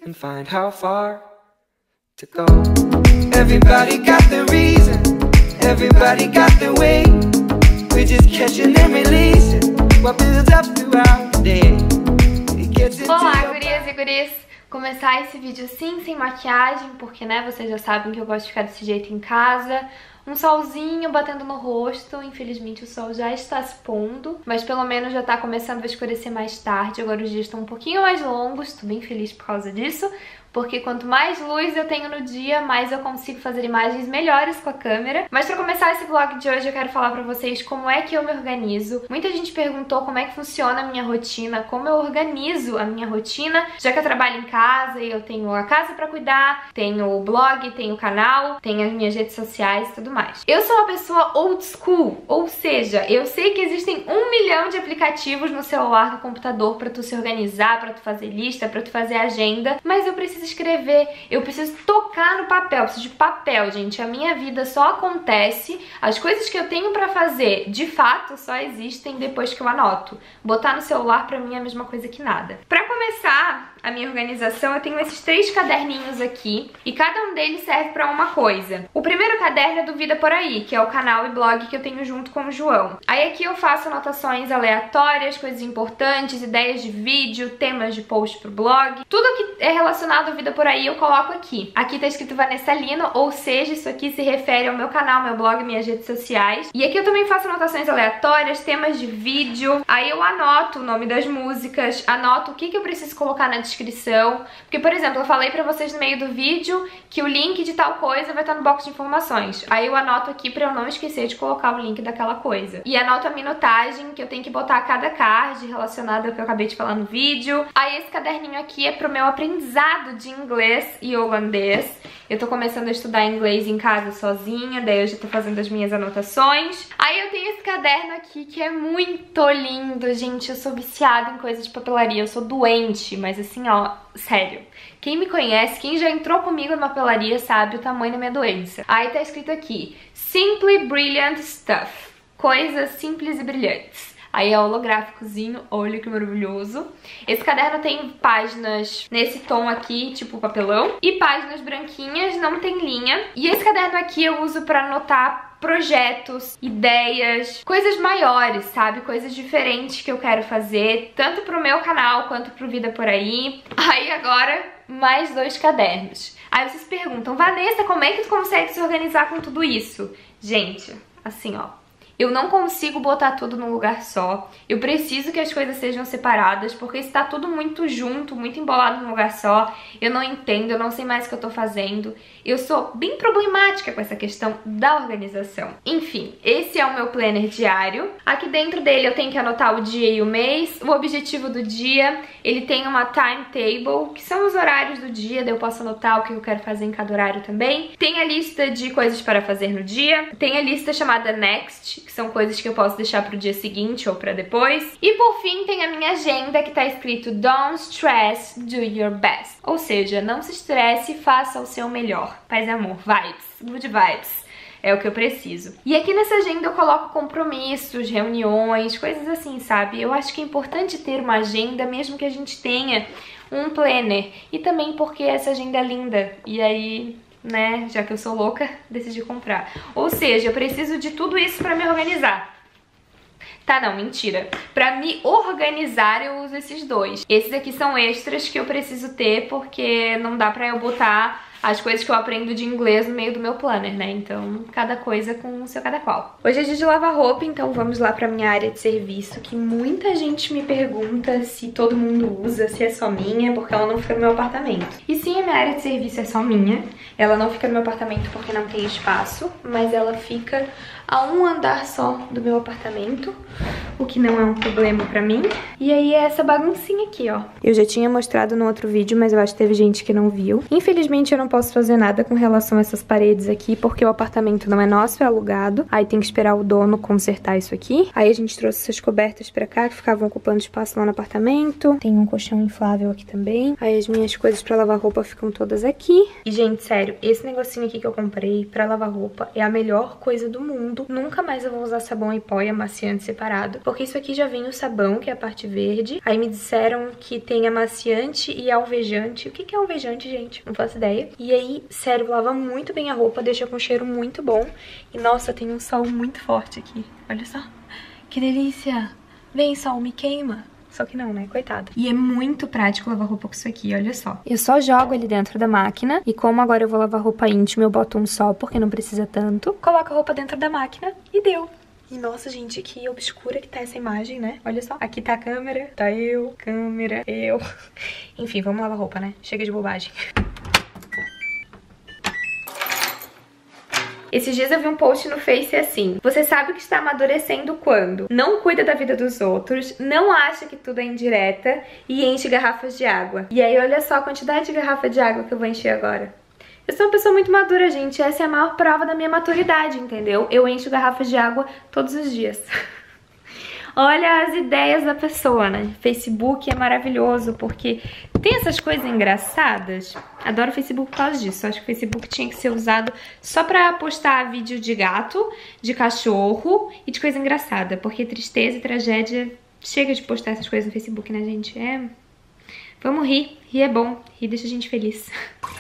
and find how far to go. Everybody got the reason, everybody got the way. We're just catching and releasing what builds up throughout the day. It gets into Olá, gurias e guris! Começar esse vídeo assim, sem maquiagem, porque, né, vocês já sabem que eu gosto de ficar desse jeito em casa. Um solzinho batendo no rosto, infelizmente o sol já está se pondo, mas pelo menos já tá começando a escurecer mais tarde. Agora os dias estão um pouquinho mais longos, tô bem feliz por causa disso, porque quanto mais luz eu tenho no dia, mais eu consigo fazer imagens melhores com a câmera. Mas pra começar esse vlog de hoje eu quero falar pra vocês como é que eu me organizo. Muita gente perguntou como é que funciona a minha rotina, como eu organizo a minha rotina, já que eu trabalho em casa e eu tenho a casa pra cuidar, tenho o blog, tenho o canal, tenho as minhas redes sociais e tudo mais. Eu sou uma pessoa old school, ou seja, eu sei que existem 1 milhão de aplicativos no celular, no computador pra tu se organizar, pra tu fazer lista, pra tu fazer agenda, mas eu preciso escrever, eu preciso tocar no papel, eu preciso de papel, gente. A minha vida só acontece, as coisas que eu tenho pra fazer, de fato, só existem depois que eu anoto. Botar no celular pra mim é a mesma coisa que nada. Pra começar a minha organização, eu tenho esses 3 caderninhos aqui, e cada um deles serve pra uma coisa. O primeiro caderno é do Vida Por Aí, que é o canal e blog que eu tenho junto com o João. Aí aqui eu faço anotações aleatórias, coisas importantes, ideias de vídeo, temas de post pro blog. Tudo que é relacionado ao Vida Por Aí eu coloco aqui. Aqui tá escrito Vanessa Lino, ou seja, isso aqui se refere ao meu canal, meu blog, minhas redes sociais. E aqui eu também faço anotações aleatórias, temas de vídeo. Aí eu anoto o nome das músicas, anoto o que eu preciso colocar na descrição. Porque, por exemplo, eu falei pra vocês no meio do vídeo que o link de tal coisa vai estar no box de informações. Aí eu anoto aqui pra eu não esquecer de colocar o link daquela coisa. E anoto a minutagem que eu tenho que botar a cada card relacionado ao que eu acabei de falar no vídeo. Aí esse caderninho aqui é pro meu aprendizado de inglês e holandês. Eu tô começando a estudar inglês em casa sozinha, daí eu já tô fazendo as minhas anotações. Aí eu tenho esse caderno aqui que é muito lindo, gente. Eu sou viciada em coisa de papelaria, eu sou doente, mas assim, ó, sério. Quem me conhece, quem já entrou comigo numa papelaria sabe o tamanho da minha doença. Aí tá escrito aqui, Simply Brilliant Stuff, coisas simples e brilhantes. Aí é holográficozinho, olha que maravilhoso. Esse caderno tem páginas nesse tom aqui, tipo papelão, e páginas branquinhas, não tem linha. E esse caderno aqui eu uso pra anotar projetos, ideias, coisas maiores, sabe? Coisas diferentes que eu quero fazer, tanto pro meu canal quanto pro Vida Por Aí. Aí agora, mais 2 cadernos. Aí vocês perguntam, Vanessa, como é que tu consegue se organizar com tudo isso? Gente, assim, ó. Eu não consigo botar tudo num lugar só. Eu preciso que as coisas sejam separadas, porque se tá tudo muito junto, muito embolado num lugar só, eu não entendo, eu não sei mais o que eu tô fazendo. Eu sou bem problemática com essa questão da organização. Enfim, esse é o meu planner diário. Aqui dentro dele eu tenho que anotar o dia e o mês, o objetivo do dia. Ele tem uma timetable, que são os horários do dia, daí eu posso anotar o que eu quero fazer em cada horário também. Tem a lista de coisas para fazer no dia. Tem a lista chamada Next, que são coisas que eu posso deixar pro dia seguinte ou pra depois. E por fim tem a minha agenda, que tá escrito Don't stress, do your best. Ou seja, não se estresse, faça o seu melhor. Paz e amor, vibes, good vibes. É o que eu preciso. E aqui nessa agenda eu coloco compromissos, reuniões, coisas assim, sabe? Eu acho que é importante ter uma agenda, mesmo que a gente tenha um planner. E também porque essa agenda é linda. E aí, né, já que eu sou louca, decidi comprar. Ou seja, eu preciso de tudo isso pra me organizar. Tá, não, mentira. Pra me organizar eu uso esses 2. Esses aqui são extras que eu preciso ter, porque não dá pra eu botar as coisas que eu aprendo de inglês no meio do meu planner, né? Então, cada coisa com o seu cada qual. Hoje é dia de lavar roupa, então vamos lá pra minha área de serviço, que muita gente me pergunta se todo mundo usa, se é só minha, porque ela não fica no meu apartamento. E sim, a minha área de serviço é só minha. Ela não fica no meu apartamento porque não tem espaço, mas ela fica a um andar só do meu apartamento, o que não é um problema pra mim. E aí é essa baguncinha aqui, ó. Eu já tinha mostrado no outro vídeo, mas eu acho que teve gente que não viu. Infelizmente eu não posso fazer nada com relação a essas paredes aqui, porque o apartamento não é nosso, é alugado. Aí tem que esperar o dono consertar isso aqui. Aí a gente trouxe essas cobertas pra cá, que ficavam ocupando espaço lá no apartamento. Tem um colchão inflável aqui também. Aí as minhas coisas pra lavar roupa ficam todas aqui. E, gente, sério, esse negocinho aqui que eu comprei pra lavar roupa é a melhor coisa do mundo. Nunca mais eu vou usar sabão em pó e amaciante separado, porque isso aqui já vem o sabão, que é a parte verde. Aí me disseram que tem amaciante e alvejante. O que é alvejante, gente? Não faço ideia. E aí, sério, lava muito bem a roupa, deixa com cheiro muito bom. E, nossa, tem um sol muito forte aqui. Olha só. Que delícia! Vem, sol, me queima. Só que não, né? Coitado. E é muito prático lavar roupa com isso aqui, olha só. Eu só jogo ele dentro da máquina. E como agora eu vou lavar roupa íntima, eu boto um só, porque não precisa tanto. Coloco a roupa dentro da máquina e deu. E nossa, gente, que obscura que tá essa imagem, né? Olha só. Aqui tá a câmera, tá eu, câmera, eu. Enfim, vamos lavar roupa, né? Chega de bobagem. Esses dias eu vi um post no Face assim: você sabe que está amadurecendo quando não cuida da vida dos outros, não acha que tudo é indireta e enche garrafas de água. E aí olha só a quantidade de garrafa de água que eu vou encher agora. Eu sou uma pessoa muito madura, gente. Essa é a maior prova da minha maturidade, entendeu? Eu encho garrafas de água todos os dias. Olha as ideias da pessoa, né? Facebook é maravilhoso porque tem essas coisas engraçadas. Adoro o Facebook por causa disso. Acho que o Facebook tinha que ser usado só pra postar vídeo de gato, de cachorro e de coisa engraçada. Porque tristeza e tragédia... Chega de postar essas coisas no Facebook, né, gente? Vamos rir. Rir é bom. Rir deixa a gente feliz.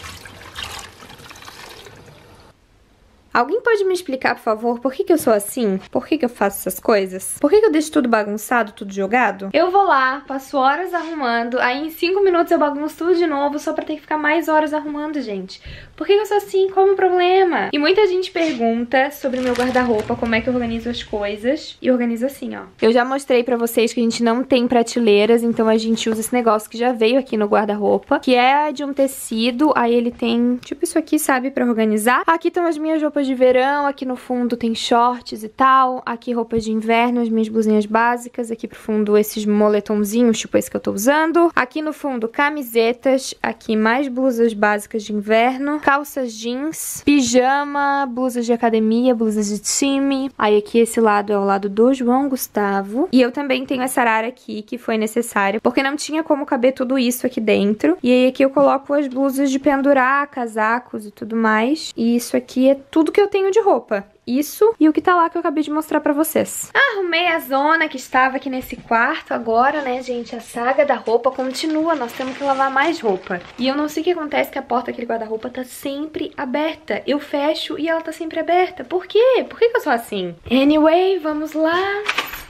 Alguém pode me explicar, por favor, por que eu sou assim? Por que eu faço essas coisas? Por que eu deixo tudo bagunçado, tudo jogado? Eu vou lá, passo horas arrumando, aí em 5 minutos eu bagunço tudo de novo só pra ter que ficar mais horas arrumando, gente. Por que eu sou assim? Qual é o problema? E muita gente pergunta sobre o meu guarda-roupa, como é que eu organizo as coisas. E organizo assim, ó. Eu já mostrei pra vocês que a gente não tem prateleiras, então a gente usa esse negócio que já veio aqui no guarda-roupa, que é de um tecido, aí ele tem tipo isso aqui, sabe, pra organizar. Aqui estão as minhas roupas de verão, aqui no fundo tem shorts e tal, aqui roupas de inverno, as minhas blusinhas básicas, aqui pro fundo esses moletomzinhos, tipo esse que eu tô usando, aqui no fundo camisetas, aqui mais blusas básicas de inverno, calças jeans, pijama, blusas de academia, blusas de time, aí aqui esse lado é o lado do João Gustavo, e eu também tenho essa arara aqui que foi necessária, porque não tinha como caber tudo isso aqui dentro, e aí aqui eu coloco as blusas de pendurar, casacos e tudo mais, e isso aqui é tudo que eu tenho de roupa. Isso e o que tá lá que eu acabei de mostrar pra vocês. Arrumei a zona que estava aqui nesse quarto. Agora, né, gente, a saga da roupa continua. Nós temos que lavar mais roupa. E eu não sei o que acontece, que a porta daquele guarda-roupa tá sempre aberta. Eu fecho e ela tá sempre aberta. Por quê? Por que eu sou assim? Anyway, vamos lá.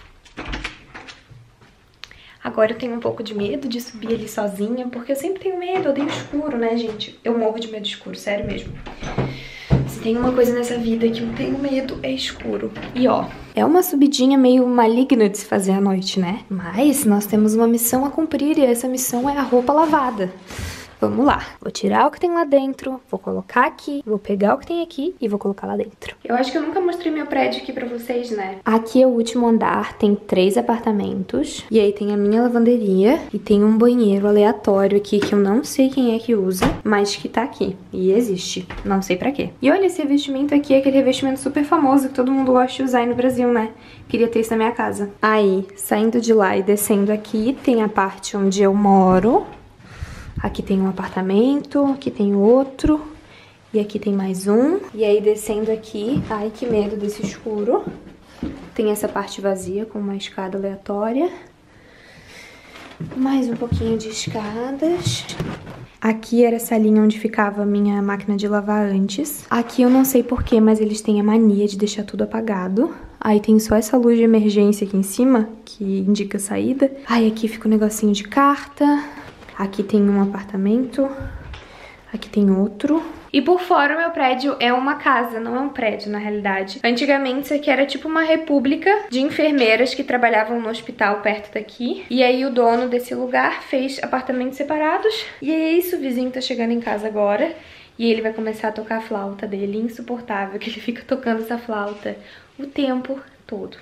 Agora eu tenho um pouco de medo de subir ali sozinha, porque eu sempre tenho medo, eu odeio escuro, né, gente? Eu morro de medo escuro, sério mesmo. Se tem uma coisa nessa vida que eu tenho medo, é escuro. E ó, é uma subidinha meio maligna de se fazer à noite, né? Mas nós temos uma missão a cumprir e essa missão é a roupa lavada. Vamos lá. Vou tirar o que tem lá dentro, vou colocar aqui, vou pegar o que tem aqui e vou colocar lá dentro. Eu acho que eu nunca mostrei meu prédio aqui pra vocês, né? Aqui é o último andar, tem 3 apartamentos. E aí tem a minha lavanderia e tem um banheiro aleatório aqui que eu não sei quem é que usa, mas que tá aqui. E existe. Não sei pra quê. E olha, esse revestimento aqui é aquele revestimento super famoso que todo mundo gosta de usar aí no Brasil, né? Queria ter isso na minha casa. Aí, saindo de lá e descendo aqui, tem a parte onde eu moro. Aqui tem um apartamento, aqui tem outro, e aqui tem mais um. E aí descendo aqui, ai que medo desse escuro. Tem essa parte vazia com uma escada aleatória. Mais um pouquinho de escadas. Aqui era essa linha onde ficava a minha máquina de lavar antes. Aqui eu não sei porquê, mas eles têm a mania de deixar tudo apagado. Aí tem só essa luz de emergência aqui em cima, que indica a saída. Aí aqui fica um negocinho de carta. Aqui tem um apartamento, aqui tem outro. E por fora o meu prédio é uma casa, não é um prédio na realidade. Antigamente isso aqui era tipo uma república de enfermeiras que trabalhavam no hospital perto daqui. E aí o dono desse lugar fez apartamentos separados. E é isso, o vizinho tá chegando em casa agora. E ele vai começar a tocar a flauta dele, insuportável, que ele fica tocando essa flauta o tempo todo.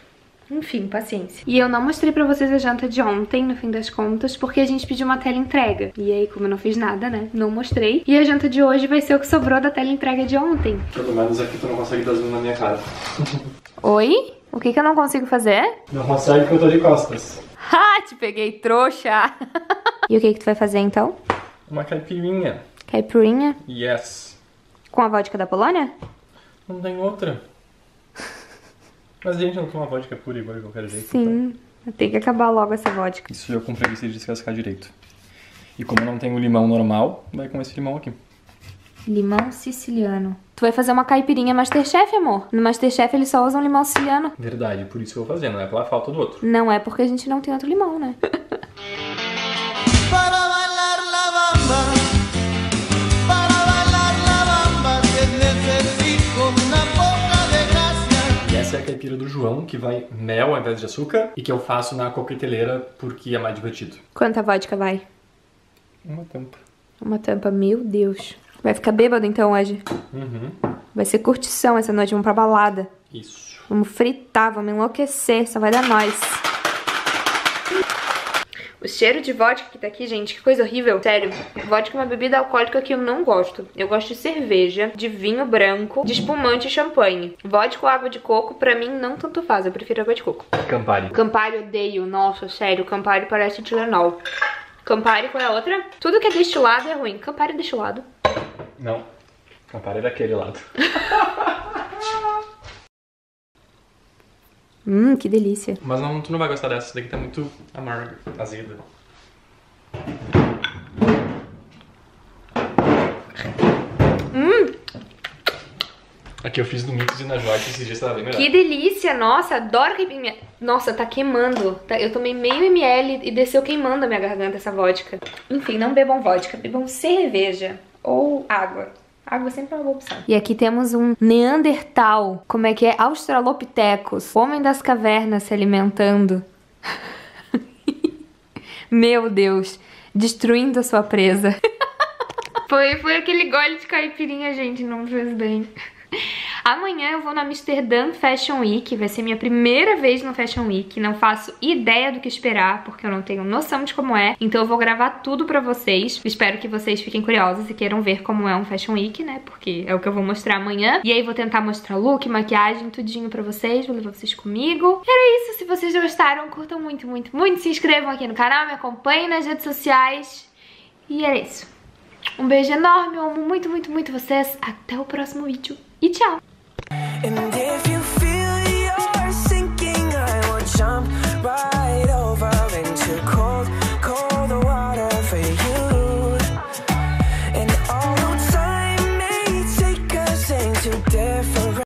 Enfim, paciência. E eu não mostrei pra vocês a janta de ontem, no fim das contas, porque a gente pediu uma teleentrega. E aí, como eu não fiz nada, né, não mostrei. E a janta de hoje vai ser o que sobrou da teleentrega de ontem. Pelo menos aqui tu não consegue dar zoom na minha cara. Oi? O que eu não consigo fazer? Não consegue porque eu tô de costas. Ha, te peguei, trouxa! E o que tu vai fazer, então? Uma caipirinha. Caipirinha? Yes. Com a vodka da Polônia? Não tem outra. Mas a gente não toma vodka pura igual de qualquer jeito. Sim, tem que acabar logo essa vodka. Isso eu com preguiça de descascar direito. E como eu não tenho limão normal, vai com esse limão aqui. Limão siciliano. Tu vai fazer uma caipirinha Masterchef, amor? No Masterchef eles só usam limão siciliano. Verdade, por isso que eu vou fazer, não é pela falta do outro. Não é porque a gente não tem outro limão, né? Essa é a caipira do João, que vai mel ao invés de açúcar e que eu faço na coqueteleira porque é mais divertido. Quanta vodka vai? Uma tampa. Uma tampa, meu Deus. Vai ficar bêbado então hoje? Uhum. Vai ser curtição essa noite, vamos pra balada. Isso. Vamos fritar, vamos enlouquecer, só vai dar nós. O cheiro de vodka que tá aqui, gente, que coisa horrível. Sério, vodka é uma bebida alcoólica que eu não gosto. Eu gosto de cerveja, de vinho branco, de espumante e champanhe. Vodka ou água de coco, pra mim, não tanto faz. Eu prefiro água de coco. Campari. Campari odeio. Nossa, sério, Campari parece Tilenol. Campari, qual é a outra? Tudo que é destilado é ruim. Campari é destilado. Não. Campari é daquele lado. Que delícia. Mas não, tu não vai gostar dessa. Essa daqui tá muito amarga, azeda. Aqui eu fiz no Mix e na Joy, que esses dias tava bem melhor. Que delícia, nossa, adoro caipirinha. Nossa, tá queimando. Eu tomei meio ml e desceu queimando a minha garganta essa vodka. Enfim, não bebam vodka, bebam cerveja ou água. Água sempre é uma boa opção. E aqui temos um Neandertal, como é que é? Australopithecus, homem das cavernas se alimentando. Meu Deus, destruindo a sua presa. Foi aquele gole de caipirinha, gente, não me fez bem. Amanhã eu vou na Amsterdã Fashion Week, vai ser minha primeira vez no Fashion Week, não faço ideia do que esperar, porque eu não tenho noção de como é, então eu vou gravar tudo pra vocês, espero que vocês fiquem curiosos e queiram ver como é um Fashion Week, né, porque é o que eu vou mostrar amanhã, e aí vou tentar mostrar look, maquiagem, tudinho pra vocês, vou levar vocês comigo. E era isso, se vocês gostaram, curtam muito, muito, muito, se inscrevam aqui no canal, me acompanhem nas redes sociais, e era isso. Um beijo enorme, eu amo muito, muito, muito vocês, até o próximo vídeo, e tchau!